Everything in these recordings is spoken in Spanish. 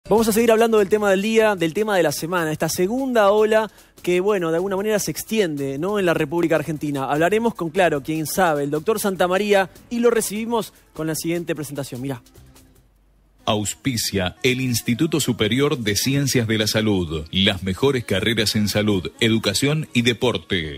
Vamos a seguir hablando del tema del día, del tema de la semana, esta segunda ola que, bueno, de alguna manera se extiende, ¿no?, en la República Argentina. Hablaremos con, claro, quien sabe, el doctor Santamaría, y lo recibimos con la siguiente presentación. Mirá. Auspicia el Instituto Superior de Ciencias de la Salud. Las mejores carreras en salud, educación y deporte.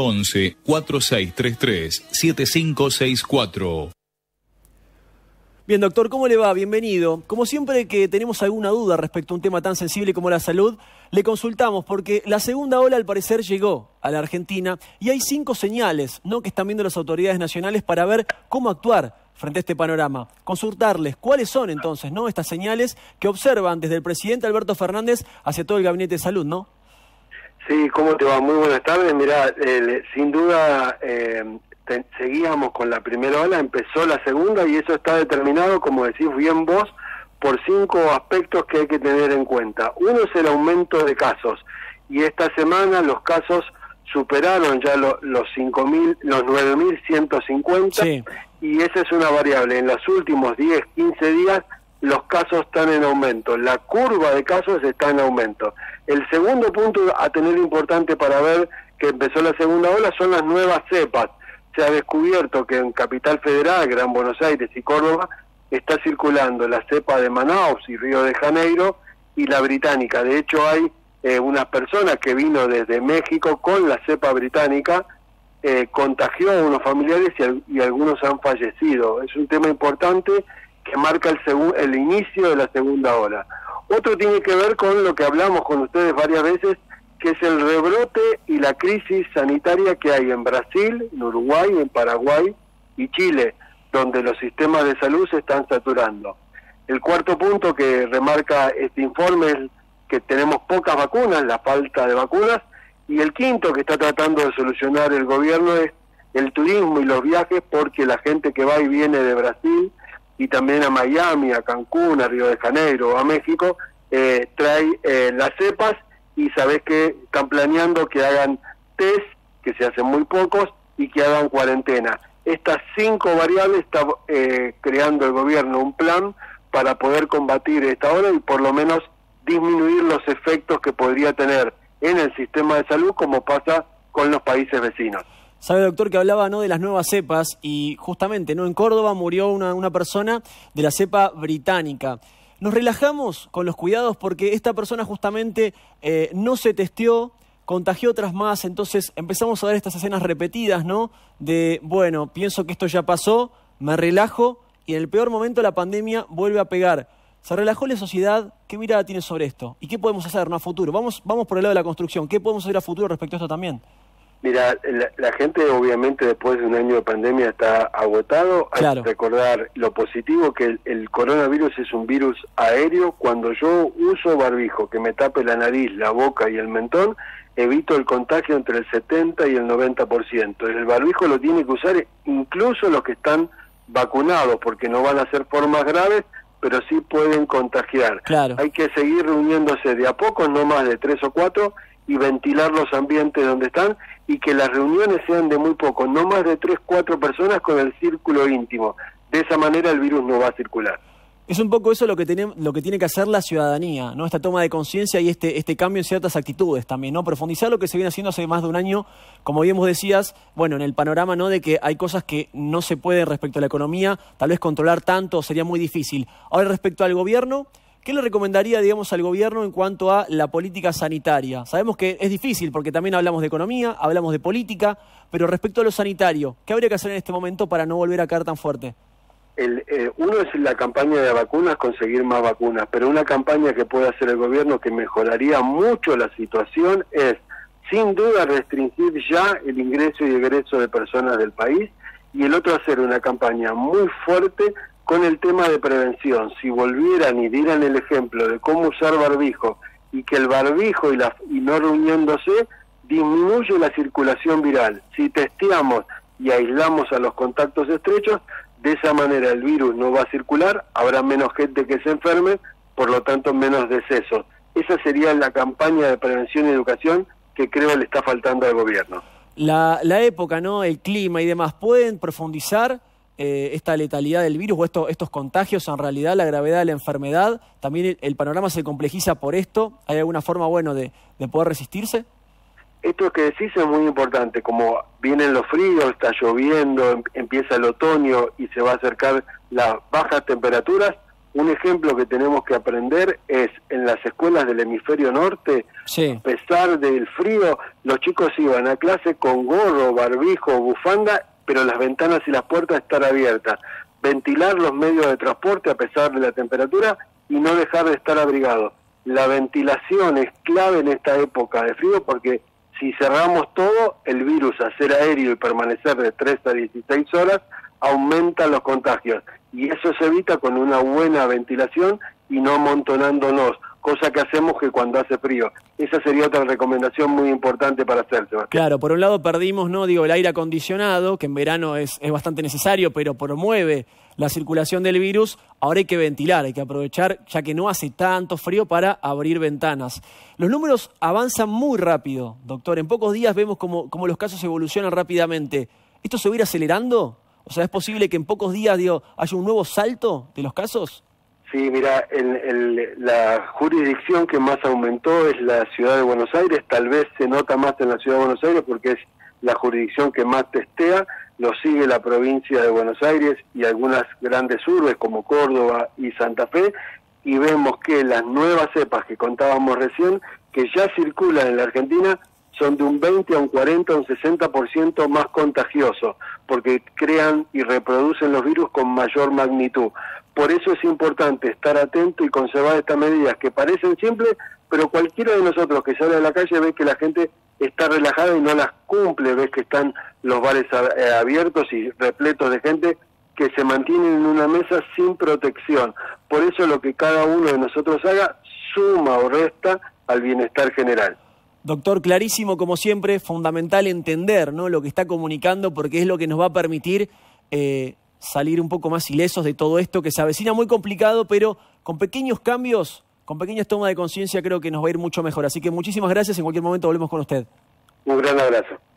011-4633-7564. Bien, doctor, ¿cómo le va? Bienvenido. Como siempre que tenemos alguna duda respecto a un tema tan sensible como la salud, le consultamos porque la segunda ola al parecer llegó a la Argentina y hay 5 señales, ¿no?, que están viendo las autoridades nacionales para ver cómo actuar frente a este panorama. Consultarles cuáles son entonces, ¿no?, estas señales que observan desde el presidente Alberto Fernández hacia todo el Gabinete de Salud, ¿no? Sí, ¿cómo te va? Muy buenas tardes. Mirá, sin duda seguíamos con la primera ola, empezó la segunda y eso está determinado, como decís bien vos, por 5 aspectos que hay que tener en cuenta. Uno es el aumento de casos y esta semana los casos superaron ya los 9.150, sí. Y esa es una variable. En los últimos 10, 15 días los casos están en aumento, la curva de casos está en aumento. El segundo punto a tener importante para ver que empezó la segunda ola son las nuevas cepas. Se ha descubierto que en Capital Federal, Gran Buenos Aires y Córdoba está circulando la cepa de Manaus y Río de Janeiro y la británica. De hecho hay unas personas que vino desde México con la cepa británica, contagió a unos familiares y algunos han fallecido. Es un tema importante que marca el inicio de la segunda ola. Otro tiene que ver con lo que hablamos con ustedes varias veces, que es el rebrote y la crisis sanitaria que hay en Brasil, en Uruguay, en Paraguay y Chile, donde los sistemas de salud se están saturando. El cuarto punto que remarca este informe es que tenemos pocas vacunas, la falta de vacunas, y el quinto que está tratando de solucionar el gobierno es el turismo y los viajes, porque la gente que va y viene de Brasil y también a Miami, a Cancún, a Río de Janeiro, a México, trae las cepas. Y sabés que están planeando que hagan test, que se hacen muy pocos, y que hagan cuarentena. Estas 5 variables está creando el gobierno un plan para poder combatir esta ola y por lo menos disminuir los efectos que podría tener en el sistema de salud, como pasa con los países vecinos. Sabe, doctor, que hablaba, ¿no?, de las nuevas cepas y justamente, ¿no?, en Córdoba murió una persona de la cepa británica. Nos relajamos con los cuidados porque esta persona justamente no se testeó, contagió otras más, entonces empezamos a ver estas escenas repetidas, ¿no?, de, bueno, pienso que esto ya pasó, me relajo y en el peor momento la pandemia vuelve a pegar. Se relajó la sociedad. ¿Qué mirada tiene sobre esto? ¿Y qué podemos hacer, no, a futuro? Vamos por el lado de la construcción. ¿Qué podemos hacer a futuro respecto a esto también? Mira, la gente obviamente después de un año de pandemia está agotado. Claro. Hay que recordar lo positivo, que el coronavirus es un virus aéreo. Cuando yo uso barbijo, que me tape la nariz, la boca y el mentón, evito el contagio entre el 70 y el 90%. El barbijo lo tiene que usar incluso los que están vacunados, porque no van a ser formas graves, pero sí pueden contagiar. Claro. Hay que seguir reuniéndose de a poco, no más de 3 o 4, y ventilar los ambientes donde están, y que las reuniones sean de muy poco, no más de 3 o 4 personas con el círculo íntimo. De esa manera el virus no va a circular. Es un poco eso lo que tiene que hacer la ciudadanía, ¿no?, esta toma de conciencia y este cambio en ciertas actitudes también, ¿no? Profundizar lo que se viene haciendo hace más de un año, como bien vos decías, bueno, en el panorama, ¿no?, de que hay cosas que no se pueden respecto a la economía, tal vez controlar tanto sería muy difícil. Ahora, respecto al gobierno, ¿qué le recomendaría, digamos, al gobierno en cuanto a la política sanitaria? Sabemos que es difícil porque también hablamos de economía, hablamos de política, pero respecto a lo sanitario, ¿qué habría que hacer en este momento para no volver a caer tan fuerte? Uno es la campaña de vacunas, conseguir más vacunas, pero una campaña que puede hacer el gobierno que mejoraría mucho la situación es, sin duda, restringir ya el ingreso y egreso de personas del país, y el otro, hacer una campaña muy fuerte con el tema de prevención. Si volvieran y dieran el ejemplo de cómo usar barbijo, y que el barbijo y no reuniéndose disminuye la circulación viral. Si testeamos y aislamos a los contactos estrechos, de esa manera el virus no va a circular, habrá menos gente que se enferme, por lo tanto menos decesos. Esa sería la campaña de prevención y educación que creo le está faltando al gobierno. La época, ¿no?, el clima y demás, ¿pueden profundizar esta letalidad del virus o estos contagios, en realidad la gravedad de la enfermedad, también el panorama se complejiza por esto. ¿Hay alguna forma, bueno, de poder resistirse? Esto que decís es muy importante, como vienen los fríos, está lloviendo, empieza el otoño y se va a acercar las bajas temperaturas. Un ejemplo que tenemos que aprender es en las escuelas del hemisferio norte, sí. A pesar del frío, los chicos iban a clase con gorro, barbijo, bufanda, pero las ventanas y las puertas estar abiertas. Ventilar los medios de transporte a pesar de la temperatura y no dejar de estar abrigados. La ventilación es clave en esta época de frío porque si cerramos todo, el virus a ser aéreo y permanecer de 3 a 16 horas, aumenta los contagios. Y eso se evita con una buena ventilación y no amontonándonos, cosa que hacemos que cuando hace frío. Esa sería otra recomendación muy importante para hacer, Sebastián. Claro, por un lado perdimos, ¿no? Digo, el aire acondicionado, que en verano es bastante necesario, pero promueve la circulación del virus. Ahora hay que ventilar, hay que aprovechar, ya que no hace tanto frío, para abrir ventanas. Los números avanzan muy rápido, doctor. En pocos días vemos cómo los casos evolucionan rápidamente. ¿Esto se va a ir acelerando? O sea, ¿es posible que en pocos días, haya un nuevo salto de los casos? Sí, mira, la jurisdicción que más aumentó es la Ciudad de Buenos Aires. Tal vez se nota más en la Ciudad de Buenos Aires porque es la jurisdicción que más testea. Lo sigue la provincia de Buenos Aires y algunas grandes urbes como Córdoba y Santa Fe. Y vemos que las nuevas cepas que contábamos recién, que ya circulan en la Argentina, son de un 20 a un 40, un 60% más contagiosos, porque crean y reproducen los virus con mayor magnitud. Por eso es importante estar atento y conservar estas medidas que parecen simples, pero cualquiera de nosotros que sale a la calle ve que la gente está relajada y no las cumple, ves que están los bares abiertos y repletos de gente que se mantienen en una mesa sin protección. Por eso lo que cada uno de nosotros haga suma o resta al bienestar general. Doctor, clarísimo como siempre, fundamental entender, ¿no?, lo que está comunicando, porque es lo que nos va a permitir salir un poco más ilesos de todo esto que se avecina muy complicado, pero con pequeños cambios, con pequeñas tomas de conciencia creo que nos va a ir mucho mejor. Así que muchísimas gracias, en cualquier momento volvemos con usted. Un gran abrazo.